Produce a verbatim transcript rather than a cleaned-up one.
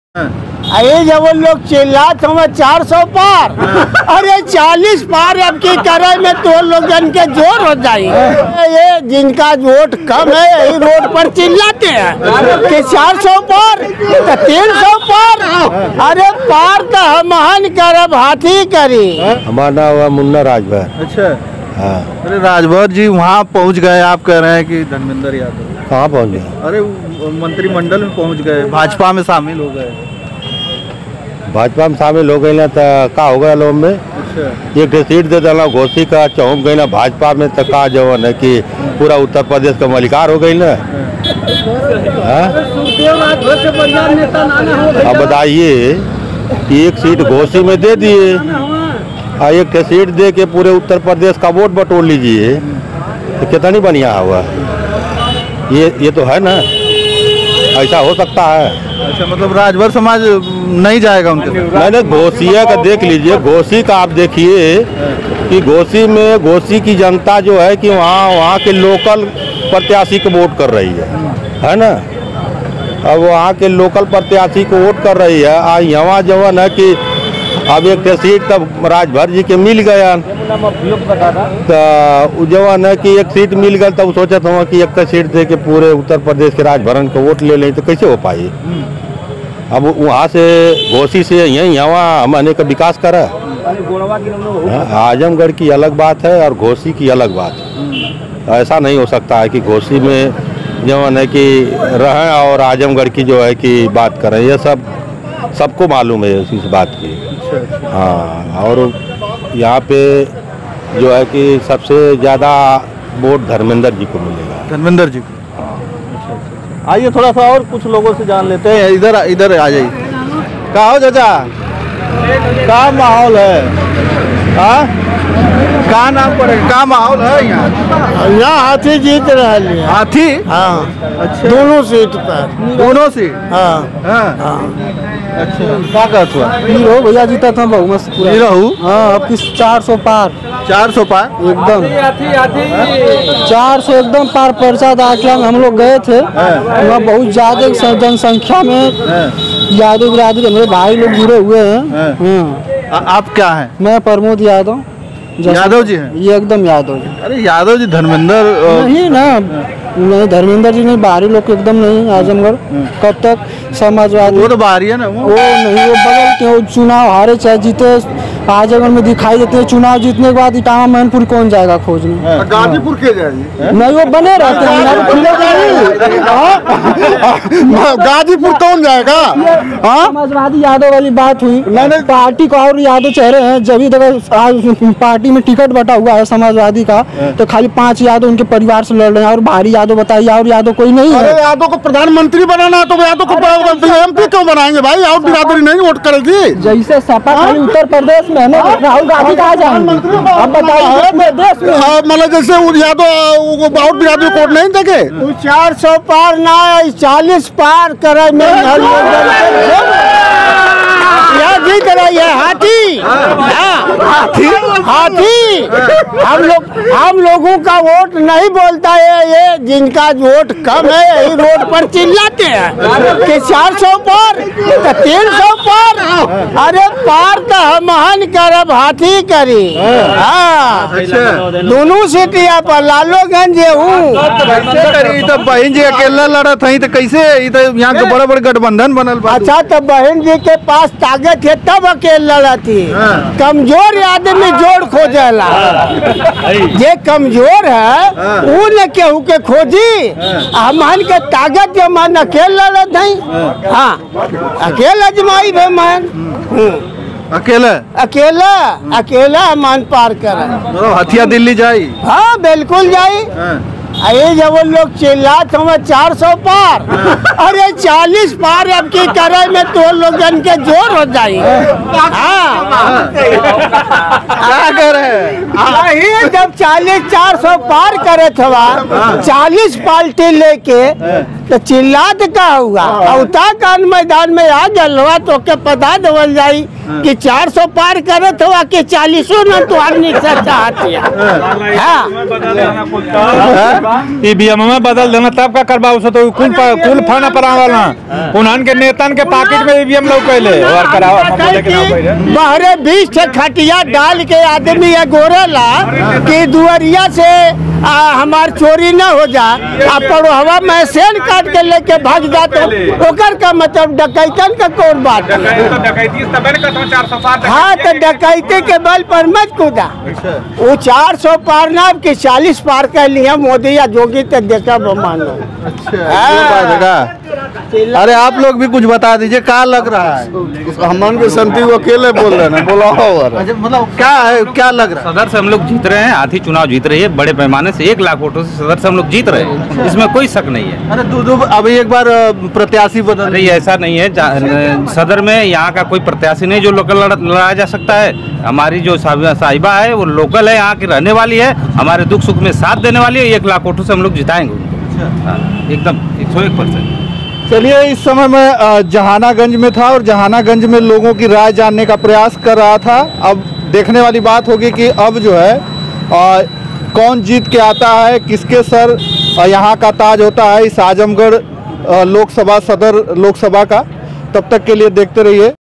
अरे जब वो लोग चिल्लाते हुए चार सौ पार, अरे चालीस पार अब की करे में तो लोगन के जोर हो जाएंगे। ये जिनका वोट कम है यही रोड पर चिल्लाते हैं कि चार सौ पार तो तीन सौ पार, अरे पार तो हम हन करब हाथी करी। हमारा नाम हुआ मुन्ना राजभर। अच्छा, हाँ। अरे राजभर जी वहाँ पहुँच गए, आप कह रहे हैं कि धर्मेंद्र यादव कहाँ पहुँच गए? अरे मंत्रिमंडल में पहुँच गए, भाजपा में शामिल हो गए। भाजपा में शामिल हो गए ना तो का हो गया लोग में। अच्छा, एक सीट दे दिला घोषी का चौंक गई ना भाजपा में तो का जवन है कि पूरा उत्तर प्रदेश का मलिकार हो गई ना। अब बताइए, एक सीट घोषी में दे दिए और एक सीट दे के पूरे उत्तर प्रदेश का वोट बटोर लीजिए तो कितना बढ़िया हुआ। ये ये तो है ना, ऐसा हो सकता है। अच्छा, मतलब राजभर समाज नहीं जाएगा उनके साथ? मैंने घोषिया का देख लीजिए, घोषी का आप देखिए कि घोषी में घोषी की जनता जो है कि वहाँ वहाँ के लोकल प्रत्याशी को वोट कर रही है है ना। अब वहाँ के लोकल प्रत्याशी को वोट कर रही है और यहाँ जवन है कि अब एक सीट तब राजभर जी के मिल गया तो जवन है कि एक सीट मिल गया तब सोचा था कि एक सीट दे के पूरे उत्तर प्रदेश के राजभरन को वोट ले लें तो कैसे हो पाई। अब वहाँ से घोषी से यहीं यहाँ हमने का विकास करा। आजमगढ़ की अलग बात है और घोषी की अलग बात है। ऐसा नहीं हो सकता है कि घोषी में जवन है कि रहें और आजमगढ़ की जो है कि बात करें। ये सब सबको मालूम है इस बात की। हाँ, और यहाँ पे जो है कि सबसे ज़्यादा वोट धर्मेंद्र जी को मिलेगा। धर्मेंद्र जी को। आइए थोड़ा सा और कुछ लोगों से जान लेते हैं। इधर इधर आ जाइए। क्या हो चाचा, क्या माहौल है? हाँ, क्या नाम पड़ेगा, क्या माहौल है यहाँ? यहाँ हाथी जीत रहा है। हाथी? हाँ, अच्छा, दोनों सीट पर। दोनों सीट? हाँ हाँ, हाँ। अच्छा, क्या कहत हुआ? हीरो भैया जीता था बहुमत से पूरा। हीरो? हाँ, अब किस चार सौ पार चार सौ पार एकदम। चार सौ एकदम पार पर्चा दाखिला में हम लोग गए थे। वहाँ बहुत ज्यादा जनसंख्या में यादव बिरादरी हमारे भाई लोग जुड़े हुए हैं। आ, आप क्या हैं? मैं प्रमोद यादव। यादव जी हैं? ये एकदम यादव जी। अरे यादव जी धर्मेंद्र नहीं ना, नहीं धर्मेंद्र जी नहीं, बाहरी लोग एकदम नहीं। आजमगढ़ कब तक समाजवादी, वो तो बाहरी है ना। वो नहीं, वो बगल के वो चुनाव हारे चाहे जीते आजमगढ़ में दिखाई देते हैं। चुनाव जीतने के बाद इटावा मैनपुर कौन जाएगा खोजने? गाजीपुर के जाएगी? नहीं, वो बने रहते हैं। गाजीपुर कौन जाएगा? समाजवादी यादव वाली बात हुई। पार्टी को और यादव चेहरे हैं। जब भी देखो पार्टी में टिकट बटा हुआ है समाजवादी का तो खाली पांच यादव उनके परिवार से लड़ रहे हैं और बाहरी यादव बताइए और यादव कोई नहीं है। अरे यादव को प्रधानमंत्री बनाना है तो यादव को एमपी क्यों बनाएंगे भाई? और बिरादरी नहीं वोट करेगी। जैसे सपा खाली उत्तर प्रदेश में है ना, राहुल गांधी कहाँ जाएंगे? अब बताइए देश में मतलब जैसे यादव बहुत बिरादरी वोट नहीं देंगे। चार सौ पार ना चालीस पार करे में जीत रही है हाथी। हाथी हाथी हम लोग हम लोगों का वोट नहीं बोलता है। ये जिनका वोट कम है यही रोड पर चिल्लाते हैं कि चार सौ पार तो तीन सौ पार, अरे पार तो हम हन करब हाथी करी। हाँ, दोनों सीटिया पर लालूगंज हूँ। तो बहन जी अकेला लड़ा था तो कैसे यहाँ के बड़े बड़े गठबंधन बनल? अच्छा, तो बहन जी के पास ताकत है तब अकेला लड़ती। कमजोर आदमी जोड़ खोजेला। ये कमजोर है वो न केहू के खोजी। हमान के ताकत जो मन अकेला लड़त है। हाँ, अकेला जमाई भे मन अकेला अकेला अकेला मन पार करे। हथिया दिल्ली जाई? हाँ बिल्कुल जाई। अरे जब वो लोग चिल्लाते हुए चार सौ पार, अरे चालीस पार अब की करे में तो लोगन के जोर हो जाएंगे। हाँ, क्या करे? जब चालीस चार सौ पार करे थे चालीस पार्टी लेके तो चिल्लात का हुआ औता कान मैदान में आ गलवा तो के पता देवल जाई कि चार सौ पार करत हुआ कि चालीसों न तुहार निकसा चाहती है। हाँ ईवीएम में बदल देना तब का करबा उसे तो कुल कुल फाना परावला उन्हन के नेतन के पॉकेट में ईवीएम लौकैले और करावा बाहरे बीच से खटिया डाल के आदमी ये गोरेला कि दुआरिया से आ, हमार चोरी न हो जा पड़ोहवा में सेन काट के लेके भाग जाते ओकर का मतलब डकैतन का कौन बात है। हाँ तो डकैती के बल पर मत कूदा वो चार सौ पार ना कि चालीस पार कर लिया मोदी या जोगी तक देखा मान लो। अरे आप लोग भी कुछ बता दीजिए क्या लग रहा है। हमन के संती वो अकेले बोल रहे हैं बोला अच्छा मतलब क्या है क्या लग रहा है। सदर से हम लोग जीत रहे हैं हाथी चुनाव जीत रही है बड़े पैमाने से एक लाख वोटों से सदर से हम लोग जीत रहे हैं इसमें कोई शक नहीं है। अरे दो दो अभी एक बार प्रत्याशी बदल अरे ऐसा नहीं है सदर में यहाँ का कोई प्रत्याशी नहीं जो लोकल लड़ाया जा सकता है। हमारी जो साहिबा है वो लोकल है यहाँ की रहने वाली है हमारे दुख सुख में साथ देने वाली है एक लाख वोटों से हम लोग जिताएंगे उनको एकदम एक सौ एक परसेंट। चलिए इस समय मैं जहानागंज में था और जहानागंज में लोगों की राय जानने का प्रयास कर रहा था। अब देखने वाली बात होगी कि अब जो है आ, कौन जीत के आता है किसके सर यहाँ का ताज होता है इस आजमगढ़ लोकसभा सदर लोकसभा का। तब तक के लिए देखते रहिए।